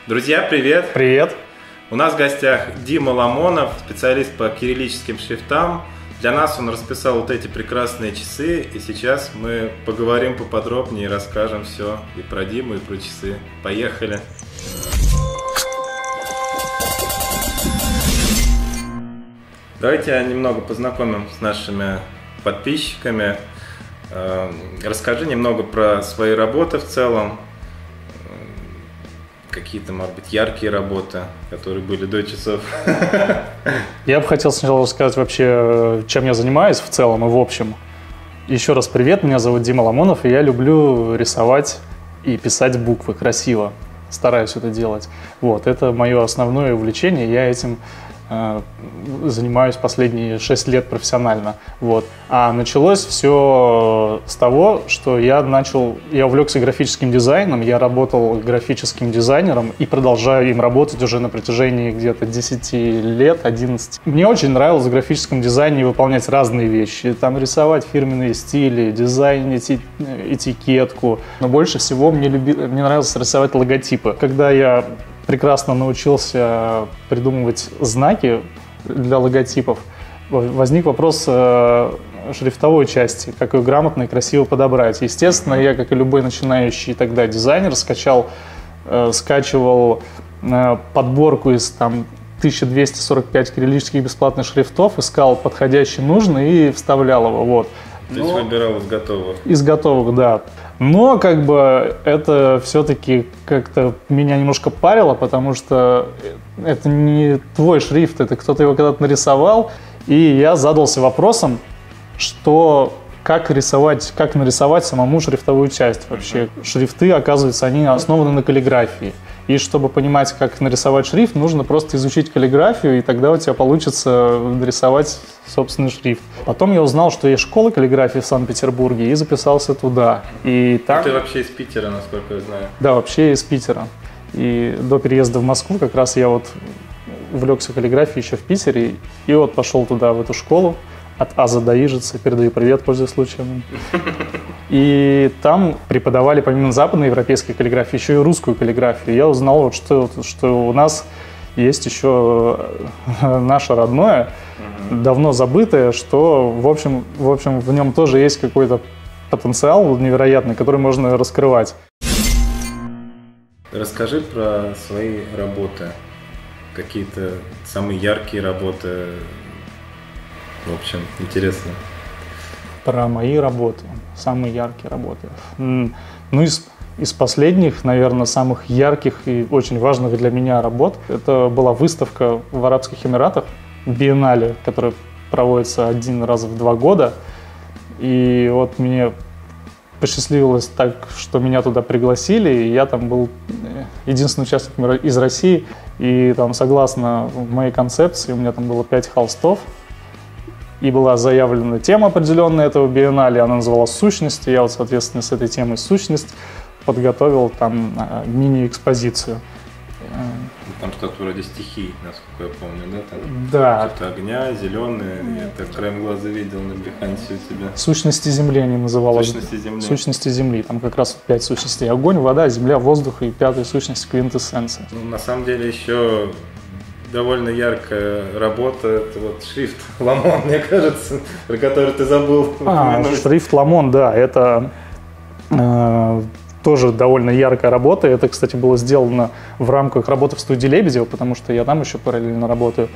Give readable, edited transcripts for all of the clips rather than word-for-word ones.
Друзья, привет! Привет! У нас в гостях Дима Ламонов, специалист по кириллическим шрифтам. Для нас он расписал вот эти прекрасные часы, и сейчас мы поговорим поподробнее и расскажем все и про Диму, и про часы. Поехали! Давайте немного познакомим с нашими подписчиками. Расскажи немного про свои работы в целом. Какие-то, может быть, яркие работы, которые были до часов. Я бы хотел сначала рассказать вообще, чем я занимаюсь в целом и в общем. Еще раз привет, меня зовут Дима Ламонов, и я люблю рисовать и писать буквы красиво. Стараюсь это делать. Вот, это мое основное увлечение, я этим занимаюсь последние 6 лет профессионально. Вот. А началось все с того, что я увлекся графическим дизайном, я работал графическим дизайнером и продолжаю им работать уже на протяжении где-то 10 лет, 11. Мне очень нравилось в графическом дизайне выполнять разные вещи, там рисовать фирменные стили, дизайнить этикетку. Но больше всего мне нравилось рисовать логотипы. Когда я прекрасно научился придумывать знаки для логотипов, возник вопрос шрифтовой части, как ее грамотно и красиво подобрать. Естественно, я, как и любой начинающий тогда дизайнер, скачивал подборку из 1245 кириллических бесплатных шрифтов, искал подходящий, нужный и вставлял его. Вот. То есть выбирал из готовых? Из готовых, да. Но как бы это все-таки как-то меня немножко парило, потому что это не твой шрифт, это кто-то его когда-то нарисовал. И я задался вопросом, как нарисовать самому шрифтовую часть вообще. Шрифты, оказывается, они основаны на каллиграфии. И чтобы понимать, как нарисовать шрифт, нужно просто изучить каллиграфию, и тогда у тебя получится нарисовать собственный шрифт. Потом я узнал, что есть школа каллиграфии в Санкт-Петербурге, и записался туда. И там... Ты вообще из Питера, насколько я знаю. Да, вообще из Питера. И до переезда в Москву как раз я увлекся каллиграфией еще в Питере, и пошел туда, в эту школу. От Аза до Ижицы, передаю привет, пользуясь случаем. И там преподавали помимо западноевропейской каллиграфии еще и русскую каллиграфию. Я узнал, что у нас есть еще наше родное, давно забытое, что, в общем, в нем тоже есть какой-то потенциал невероятный, который можно раскрывать. Расскажи про свои работы, какие-то самые яркие работы. В общем, интересно. Про мои работы, самые яркие работы. Из последних, наверное, самых ярких и очень важных для меня работ, это была выставка в Арабских Эмиратах, биеннале, которая проводится один раз в 2 года. И мне посчастливилось так, что меня туда пригласили, и я там был единственный участник из России. И там, согласно моей концепции, у меня там было 5 холстов. И была заявлена тема определенная этого биеннале, она называлась «Сущность». Я соответственно, с этой темой «Сущность» подготовил там мини-экспозицию. Там что-то вроде стихий, насколько я помню, да? Там да. Что-то огня, зеленое, я так краем глаза видел на бихансе у тебя. «Сущности Земли» они называлась. «Сущности Земли». «Сущности Земли». Там как раз 5 сущностей. Огонь, вода, земля, воздух и 5-я сущность — квинтэссенция. На самом деле еще довольно яркая работа, это шрифт Ламон, мне кажется, про который ты забыл. Шрифт Ламон, да, это тоже довольно яркая работа. Это, кстати, было сделано в рамках работы в студии Лебедева, потому что я там еще параллельно работаю.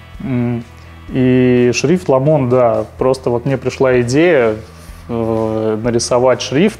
И шрифт Ламон, да, просто мне пришла идея нарисовать шрифт,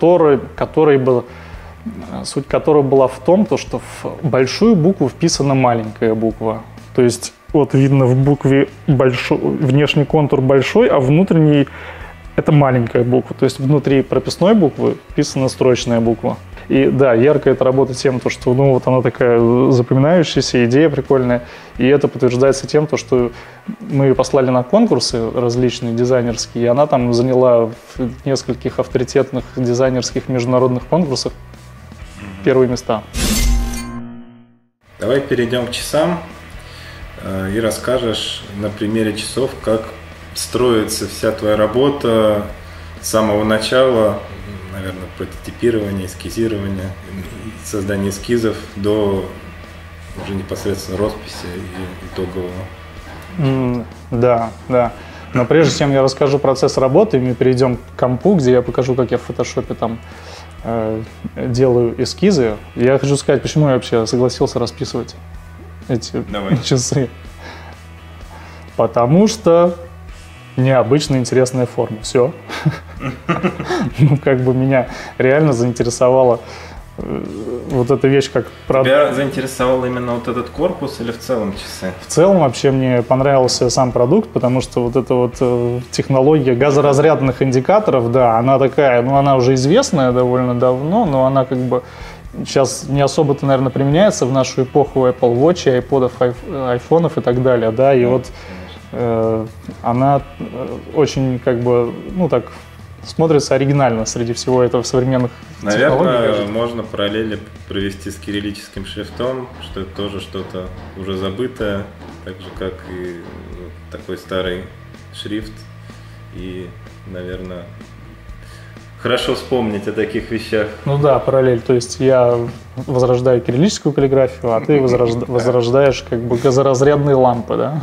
суть которого была в том, что в большую букву вписана маленькая буква. То есть видно в букве внешний контур большой, а внутренний — это маленькая буква. То есть внутри прописной буквы вписана строчная буква. И да, ярко эта работа тем, что она такая запоминающаяся, идея прикольная. И это подтверждается тем, что мы ее послали на конкурсы различные дизайнерские, и она там заняла в нескольких авторитетных дизайнерских международных конкурсах первые места. Давай перейдем к часам и расскажешь на примере часов, как строится вся твоя работа с самого начала, наверное, прототипирования, эскизирования, создания эскизов до уже непосредственно росписи и итогового. Да, да. Но прежде чем я расскажу процесс работы, мы перейдем к компу, где я покажу, как я в фотошопе там делаю эскизы. Я хочу сказать, почему я вообще согласился расписывать эти часы. Потому что необычная интересная форма. Все. Ну, как бы меня реально заинтересовала вот эта вещь, как... Тебя заинтересовал именно вот этот корпус или в целом часы? В целом вообще мне понравился сам продукт, потому что вот эта вот технология газоразрядных индикаторов, да, она такая, ну, она уже известная довольно давно, но она как бы сейчас не особо-то, наверное, применяется в нашу эпоху Apple Watch, айподов, айфонов и так далее, да, и вот она очень как бы, ну, так... смотрится оригинально среди всего этого современных технологий. Наверное, можно параллели провести с кириллическим шрифтом, что это тоже что-то уже забытое, так же, как и такой старый шрифт. И, наверное, хорошо вспомнить о таких вещах. Ну да, параллель. То есть я возрождаю кириллическую каллиграфию, а ты возрождаешь как бы газоразрядные лампы, да?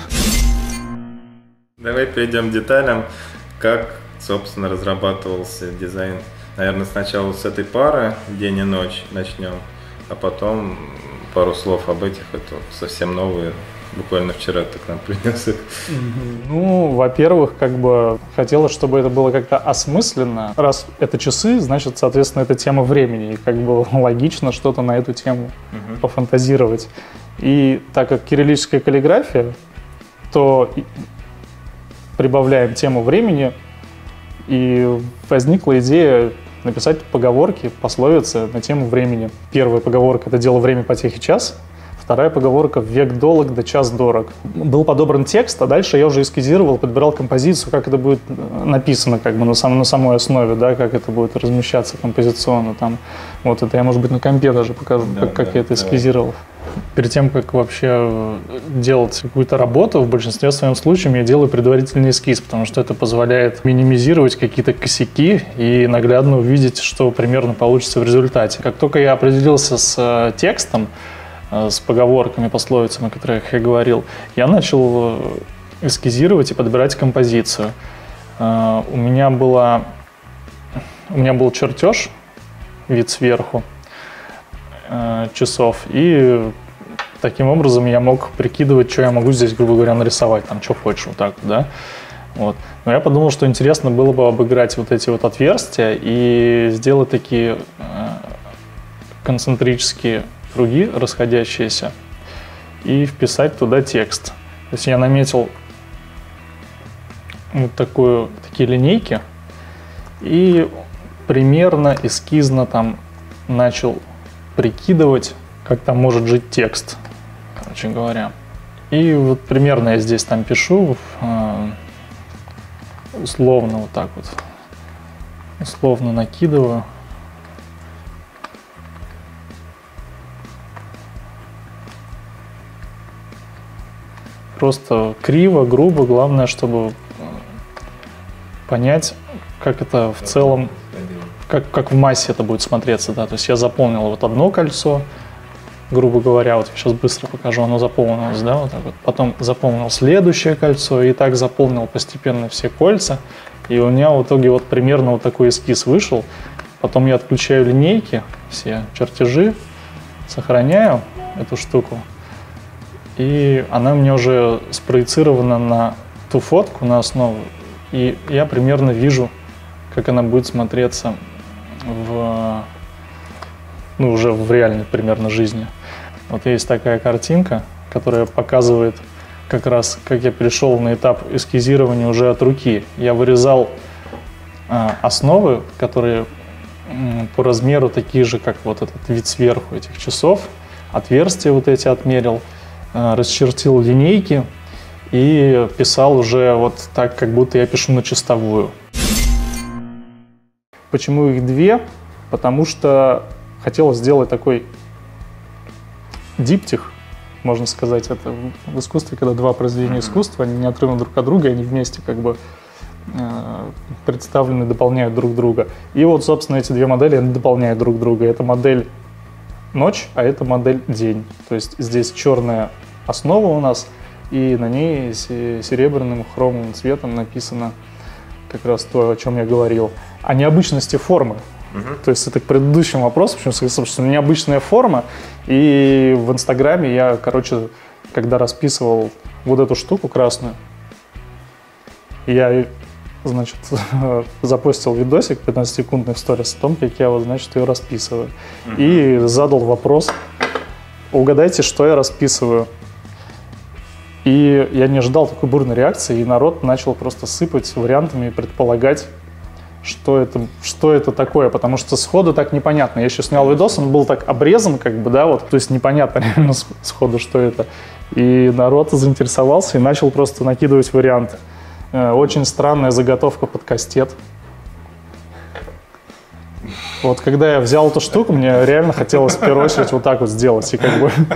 Давай перейдем к деталям. Как, собственно, разрабатывался дизайн. Наверное, сначала с этой пары «День и ночь» начнем, а потом пару слов об этих. Это совсем новые. Буквально вчера ты к нам принес их. Ну, во-первых, как бы хотелось, чтобы это было как-то осмысленно. Раз это часы, значит, соответственно, это тема времени. И как бы логично что-то на эту тему пофантазировать. И так как кириллическая каллиграфия, то прибавляем тему времени, и возникла идея написать поговорки, пословицы на тему времени. Первая поговорка – это «дело, время, потехи, час». Вторая поговорка «век долог, да час дорог». Был подобран текст, а дальше я уже эскизировал, подбирал композицию, как это будет написано как бы на самой основе, да, как это будет размещаться композиционно. Там. Вот это я, может быть, на компе даже покажу, да, как я это эскизировал. Перед тем, как вообще делать какую-то работу, в большинстве своем случаев я делаю предварительный эскиз, потому что это позволяет минимизировать какие-то косяки и наглядно увидеть, что примерно получится в результате. Как только я определился с текстом, с поговорками, пословицами, о которых я говорил, я начал эскизировать и подбирать композицию. У меня был чертеж, вид сверху, часов, и таким образом я мог прикидывать, что я могу здесь, грубо говоря, нарисовать, там, что хочешь, вот так, да. Вот. Но я подумал, что интересно было бы обыграть вот эти вот отверстия и сделать такие концентрические круги расходящиеся и вписать туда текст. То есть я наметил вот такие линейки и примерно эскизно там начал прикидывать, как там может жить текст, короче говоря. И вот примерно я здесь там пишу, условно вот так вот, условно накидываю. Просто криво, грубо, главное, чтобы понять, как это в целом, как в массе это будет смотреться, да, то есть я заполнил вот одно кольцо, грубо говоря, вот я сейчас быстро покажу, оно заполнилось, да, вот так вот, потом заполнил следующее кольцо и так заполнил постепенно все кольца, и у меня в итоге вот примерно вот такой эскиз вышел, потом я отключаю линейки, все чертежи, сохраняю эту штуку, и она у меня уже спроецирована на ту фотку, на основу, и я примерно вижу, как она будет смотреться уже в реальной примерно жизни. Вот есть такая картинка, которая показывает как раз, как я перешел на этап эскизирования уже от руки. Я вырезал основы, которые по размеру такие же, как вот этот вид сверху этих часов, отверстия вот эти отмерил, расчертил линейки и писал уже вот так, как будто я пишу на чистовую. Почему их две? Потому что хотелось сделать такой диптих, можно сказать. Это в искусстве, когда два произведения искусства, они неотрывно друг от друга, они вместе как бы представлены, дополняют друг друга. И вот, собственно, эти две модели они дополняют друг друга. Это модель ночь, а эта модель день. То есть здесь черная основа у нас, и на ней серебряным хромовым цветом написано как раз то, о чем я говорил. О необычности формы. То есть это к предыдущему вопросу, почему сказал, что необычная форма. И в Инстаграме я, когда расписывал вот эту штуку красную, я, значит, запостил видосик 15-секундный в сторис о том, как я, ее расписываю. И задал вопрос: угадайте, что я расписываю. И я не ожидал такой бурной реакции, и народ начал просто сыпать вариантами и предполагать, что это такое, потому что сходу так непонятно. Я еще снял видос, он был так обрезан, то есть непонятно реально сходу, что это. И народ заинтересовался и начал просто накидывать варианты. Очень странная заготовка под кастет. Вот когда я взял эту штуку, мне реально хотелось в первую очередь вот так вот сделать. И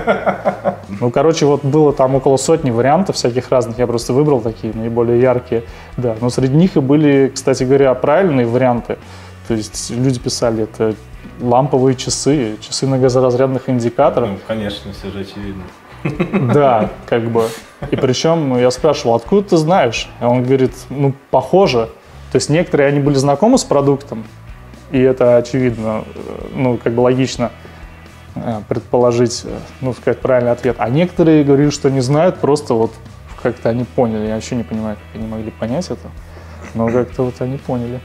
было там около 100 вариантов всяких разных. Я просто выбрал такие наиболее яркие. Да. Но среди них и были, кстати говоря, правильные варианты. То есть люди писали, это ламповые часы на газоразрядных индикаторах. Ну, конечно, все же очевидно. Да, И причем я спрашивал, откуда ты знаешь? А он говорит, похоже. То есть некоторые, они были знакомы с продуктом, и это очевидно, логично предположить, сказать правильный ответ. А некоторые говорили, что не знают, просто как-то они поняли. Я вообще не понимаю, как они могли понять это, но как-то они поняли.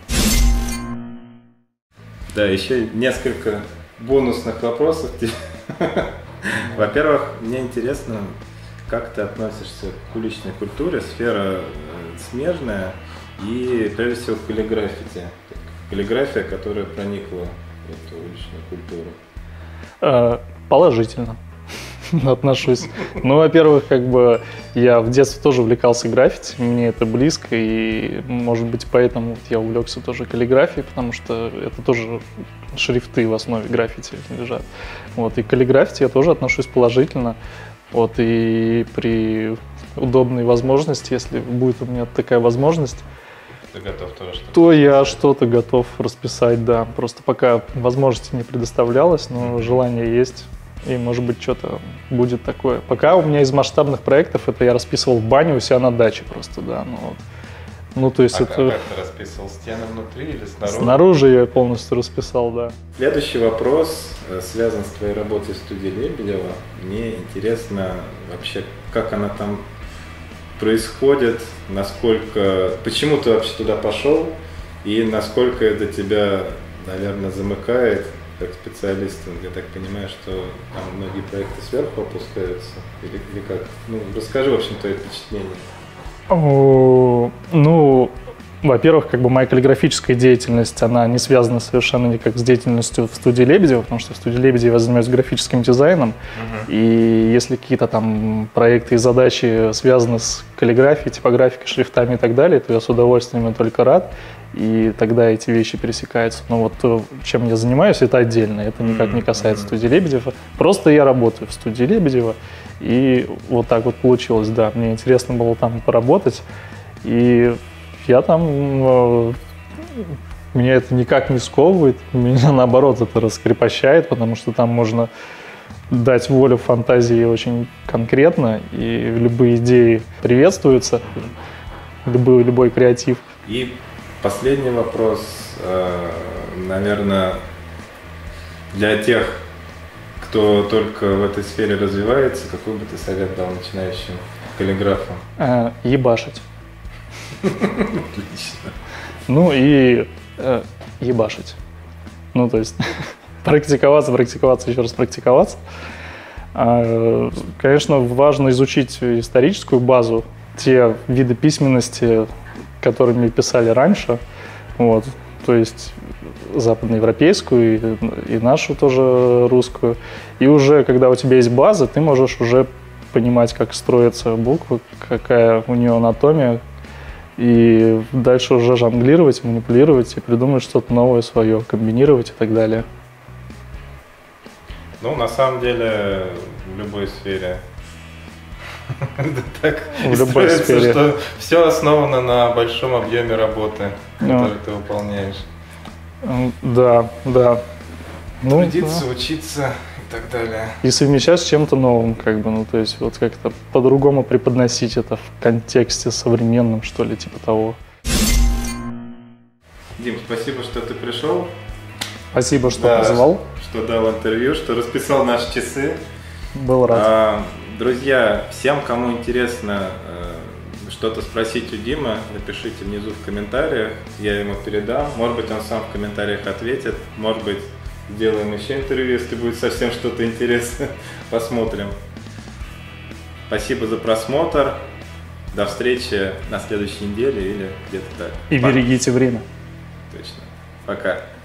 Да, еще несколько бонусных вопросов. Во-первых, мне интересно, как ты относишься к уличной культуре, сфера смежная и, прежде всего, к каллиграфии. Каллиграфия, которая проникла в эту уличную культуру. Положительно отношусь. Во-первых, я в детстве тоже увлекался граффити, мне это близко, и, может быть, поэтому я увлекся тоже каллиграфией, потому что это тоже шрифты в основе граффити лежат. И к каллиграфии я тоже отношусь положительно. И при удобной возможности, если будет у меня такая возможность, ты готов тоже что-то то я что-то готов расписать, да. Просто пока возможности не предоставлялось, но желание есть. И, может быть, что-то будет такое. Пока у меня из масштабных проектов это я расписывал в бане у себя на даче просто, да. То есть как ты расписывал? Стены внутри или снаружи? Снаружи я полностью расписал, да. Следующий вопрос связан с твоей работой в студии Лебедева. Мне интересно вообще, как она там происходит, почему ты вообще туда пошел и насколько это тебя, наверное, замыкает как специалиста. Я так понимаю, что там многие проекты сверху опускаются или как? Расскажи, в общем, твои впечатления. Во-первых, моя каллиграфическая деятельность, она не связана совершенно никак с деятельностью в студии Лебедева, потому что в студии Лебедева я занимаюсь графическим дизайном, и если какие-то там проекты и задачи связаны с каллиграфией, типографикой, шрифтами и так далее, то я с удовольствием и только рад, и тогда эти вещи пересекаются. Но то, чем я занимаюсь, это отдельно, это никак не касается студии Лебедева. Просто я работаю в студии Лебедева, и вот так вот получилось, да. Мне интересно было там поработать, и я там, меня это никак не сковывает, меня наоборот это раскрепощает, потому что там можно дать волю фантазии очень конкретно, и любые идеи приветствуются, любой креатив. И последний вопрос, наверное, для тех, кто только в этой сфере развивается, какой бы ты совет дал начинающим каллиграфам? Ебашить. Отлично. И ебашить. То есть практиковаться, еще раз практиковаться. Конечно, важно изучить историческую базу, те виды письменности, которыми писали раньше, то есть западноевропейскую и нашу тоже русскую. И уже, когда у тебя есть база, ты можешь уже понимать, как строятся буквы, какая у нее анатомия, и дальше уже жонглировать, манипулировать и придумать что-то новое свое, комбинировать и так далее. На самом деле, в любой сфере. В любой сфере. Что все основано на большом объеме работы, который ты выполняешь. Да. Ну, трудиться, да. учиться и так далее. И совмещать с чем-то новым, как бы, ну, то есть вот как-то по-другому преподносить это в контексте современном, что ли, типа того. Дим, спасибо, что ты пришел. Спасибо, что позвал. Что дал интервью, что расписал наши часы. Был рад. Друзья, всем, кому интересно что-то спросить у Димы, напишите внизу в комментариях, я ему передам. Может быть, он сам в комментариях ответит, может быть, сделаем еще интервью, если будет совсем что-то интересное. Посмотрим. Спасибо за просмотр. До встречи на следующей неделе или где-то так. И берегите время. Точно. Пока.